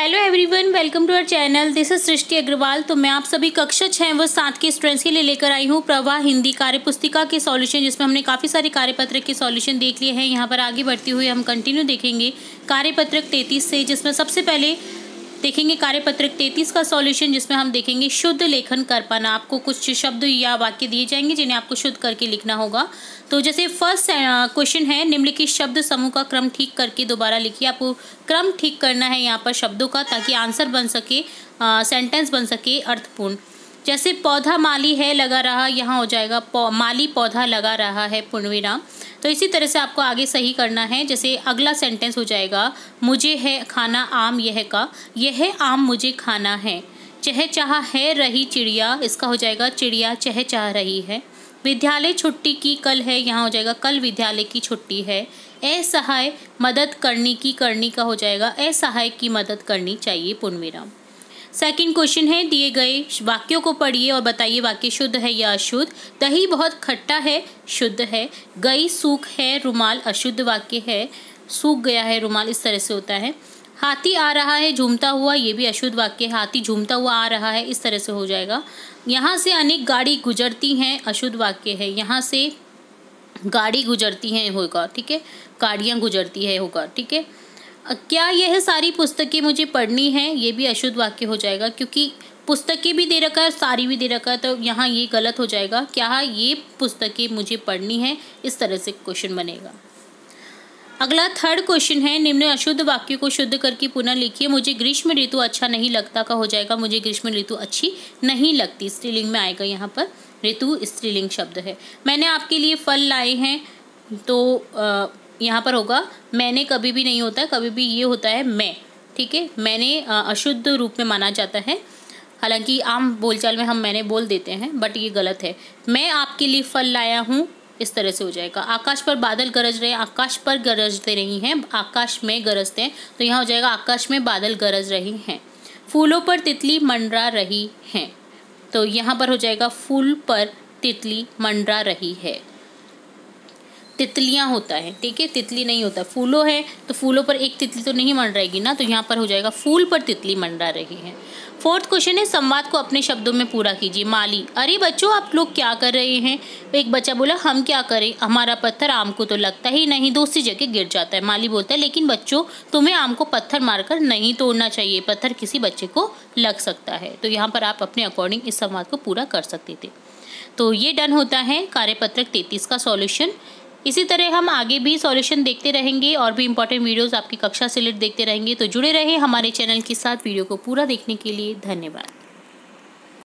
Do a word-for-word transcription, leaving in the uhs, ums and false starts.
Hello everyone, welcome to our channel. This is Srishti Agarwal. तो मैं आप सभी कक्षा छः व सात के स्टूडेंट्स के लिए लेकर आई हूँ प्रवाह हिंदी कार्यपुस्तिका के सॉल्यूशन, जिसमें हमने काफ़ी सारे कार्यपत्रक के सॉल्यूशन देख लिए हैं। यहाँ पर आगे बढ़ती हुई हम कंटिन्यू देखेंगे कार्यपत्रक तैंतीस से, जिसमें सबसे पहले देखेंगे कार्यपत्रक तैंतीस का सॉल्यूशन, जिसमें हम देखेंगे शुद्ध लेखन कर पाना। आपको कुछ शब्द या वाक्य दिए जाएंगे जिन्हें आपको शुद्ध करके लिखना होगा। तो जैसे फर्स्ट क्वेश्चन है, निम्नलिखित शब्द समूह का क्रम ठीक करके दोबारा लिखिए। आपको क्रम ठीक करना है यहाँ पर शब्दों का, ताकि आंसर बन सके, सेंटेंस बन सके अर्थपूर्ण। जैसे पौधा माली है लगा रहा, यहाँ हो जाएगा पौ, माली पौधा लगा रहा है पूर्णविराम। तो इसी तरह से आपको आगे सही करना है। जैसे अगला सेंटेंस हो जाएगा, मुझे है खाना आम यह का, यह आम मुझे खाना है। चह चाह है रही चिड़िया, इसका हो जाएगा चिड़िया चह चाह रही है। विद्यालय छुट्टी की कल है, यहाँ हो जाएगा कल विद्यालय की छुट्टी है। असहाय मदद करने की, करनी का हो जाएगा असहाय की मदद करनी चाहिए पूर्णविराम। सेकंड क्वेश्चन है, दिए गए वाक्यों को पढ़िए और बताइए वाक्य शुद्ध है या अशुद्ध। दही बहुत खट्टा है, शुद्ध है। गई सूख है रुमाल, अशुद्ध वाक्य है, सूख गया है रुमाल, इस तरह से होता है। हाथी आ रहा है झूमता हुआ, ये भी अशुद्ध वाक्य, हाथी झूमता हुआ आ रहा है, इस तरह से हो जाएगा। यहाँ से अनेक गाड़ी गुजरती हैं, अशुद्ध वाक्य है, यहाँ से गाड़ी गुजरती हैं होगा, ठीक है, गाड़ियाँ गुजरती है होगा, ठीक है। क्या यह सारी पुस्तकें मुझे पढ़नी है, ये भी अशुद्ध वाक्य हो जाएगा, क्योंकि पुस्तकें भी दे रखा है, सारी भी दे रखा है, तो यहाँ ये गलत हो जाएगा। क्या ये पुस्तकें मुझे पढ़नी है, इस तरह से क्वेश्चन बनेगा। अगला थर्ड क्वेश्चन है, निम्न अशुद्ध वाक्यों को शुद्ध करके पुनः लिखिए। मुझे ग्रीष्म ऋतु अच्छा नहीं लगता का हो जाएगा मुझे ग्रीष्म ऋतु अच्छी नहीं लगती, स्त्रीलिंग में आएगा। यहाँ पर ऋतु स्त्रीलिंग शब्द है। मैंने आपके लिए फल लाए हैं, तो आ, यहाँ पर होगा मैंने, कभी भी नहीं होता है, कभी भी ये होता है मैं, ठीक है। मैंने अशुद्ध रूप में माना जाता है, हालांकि आम बोलचाल में हम मैंने बोल देते हैं, बट ये गलत है। मैं आपके लिए फल लाया हूँ, इस तरह से हो जाएगा। आकाश पर बादल गरज रहे हैं, आकाश पर गरजते नहीं हैं, आकाश में गरजते हैं, तो यहाँ हो जाएगा आकाश में बादल गरज रहे हैं। फूलों पर तितली मंडरा रही हैं, तो यहाँ पर हो जाएगा फूल पर तितली मंडरा रही है। तितलियाँ होता है, ठीक है, तितली नहीं होता। फूलों है तो फूलों पर एक तितली तो नहीं मंडराएगी ना, तो यहाँ पर हो जाएगा फूल पर तितली मंडरा रही है। फोर्थ क्वेश्चन है, संवाद को अपने शब्दों में पूरा कीजिए। माली, अरे बच्चों आप लोग क्या कर रहे हैं। एक बच्चा बोला हम क्या करें, हमारा पत्थर आम को तो लगता ही नहीं, दूसरी जगह गिर जाता है। माली बोलता है लेकिन बच्चों तुम्हें आम को पत्थर मारकर नहीं तोड़ना चाहिए, पत्थर किसी बच्चे को लग सकता है। तो यहाँ पर आप अपने अकॉर्डिंग इस संवाद को पूरा कर सकते थे। तो ये डन होता है कार्यपत्रक तैंतीस का सॉल्यूशन। इसी तरह हम आगे भी सॉल्यूशन देखते रहेंगे और भी इंपॉर्टेंट वीडियोस आपकी कक्षा से रिलेटेड देखते रहेंगे। तो जुड़े रहे हमारे चैनल के साथ। वीडियो को पूरा देखने के लिए धन्यवाद।